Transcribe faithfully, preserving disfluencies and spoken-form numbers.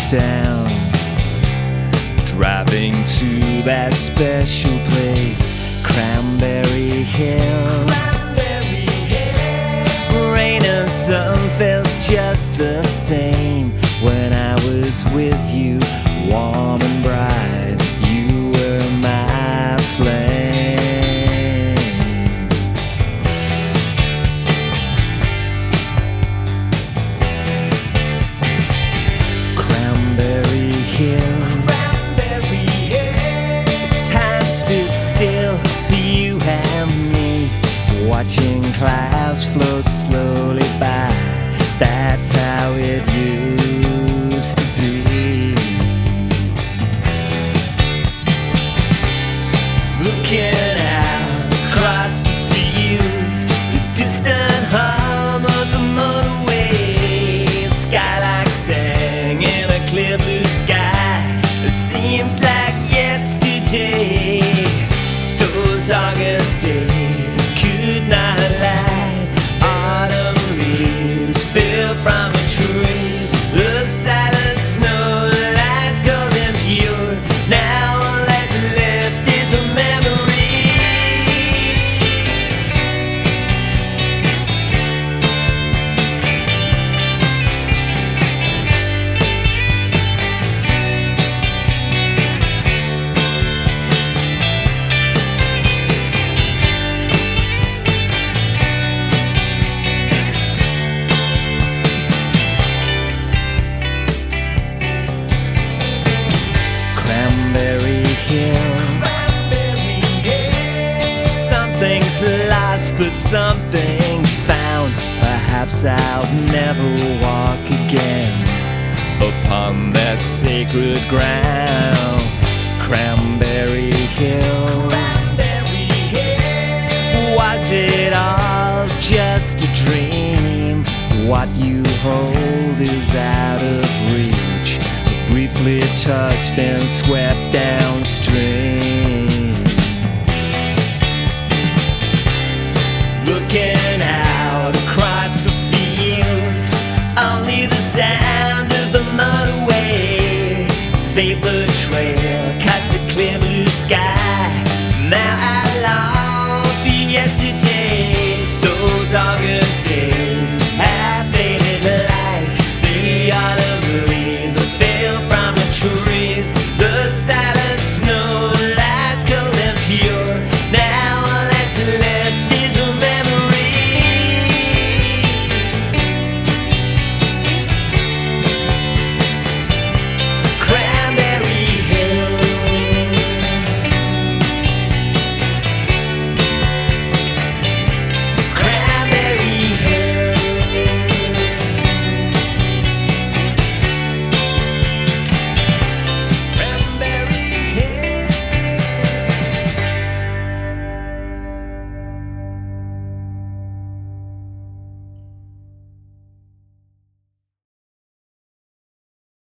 down, driving to that special place, Cranberry Hill. Cranberry Hill. Rain and sun felt just the same when I was with you, warm and bright. You were my flame. Cranberry Hill. Cranberry Hill. Time stood still for you and me, watching clouds float slowly by. That's how it used to be. Looking out across the fields, the distant hum of the motorway, skylark sang in a clear blue sky. It seems like yesterday. Those August days could not last. Autumn leaves fell from a tree. The silent snow lies cold and pure. Now all that's left is a memory. Cranberry Hill. Cranberry Hill. Something's lost, but something's found. Perhaps I'll never walk again upon that sacred ground. Cranberry Hill. Cranberry Hill. Was it all just a dream? What you hold is out of reach. Briefly touched and swept downstream. Looking out across the fields, only the sound of the motorway. Vapor trail cuts a clear blue sky.